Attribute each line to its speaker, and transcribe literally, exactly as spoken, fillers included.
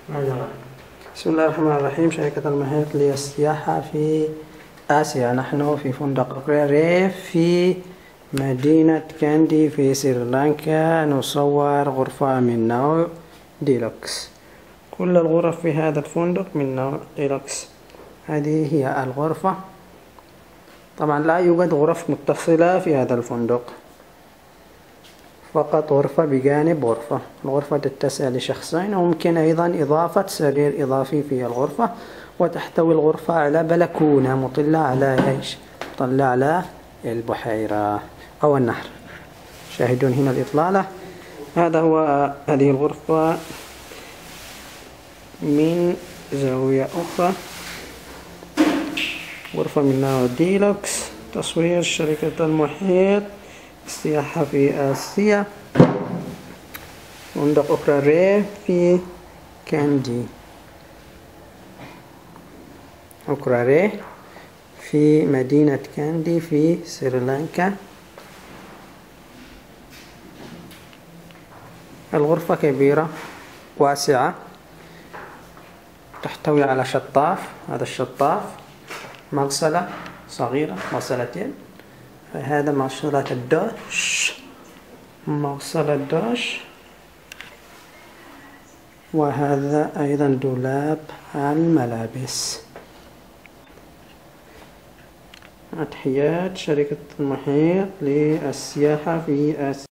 Speaker 1: بسم الله الرحمن الرحيم. شركة المحيط للسياحة في آسيا. نحن في فندق ريف في مدينة كاندي في سريلانكا، نصور غرفة من نوع ديلوكس. كل الغرف في هذا الفندق من نوع ديلوكس. هذه هي الغرفة. طبعا لا يوجد غرف متصلة في هذا الفندق، فقط غرفة بجانب غرفة. الغرفة تتسع لشخصين، وممكن أيضا إضافة سرير إضافي في الغرفة. وتحتوي الغرفة على بلكونة مطلة على إيش؟ مطلة على البحيرة أو النهر. شاهدون هنا الإطلالة. هذا هو هذه الغرفة من زاوية أخرى. غرفة من نوع ديلوكس. تصوير شركة المحيط السياحة في آسيا. فندق أخرى ريف في كاندي. أخرى ريف في مدينة كاندي في سريلانكا. الغرفة كبيرة واسعة، تحتوي على شطاف. هذا الشطاف مغسلة صغيرة، مغسلتين. هذا مغسلة الدش، مغسلة الدش. وهذا أيضا دولاب الملابس. تحيات شركة المحيط للسياحة في آسيا.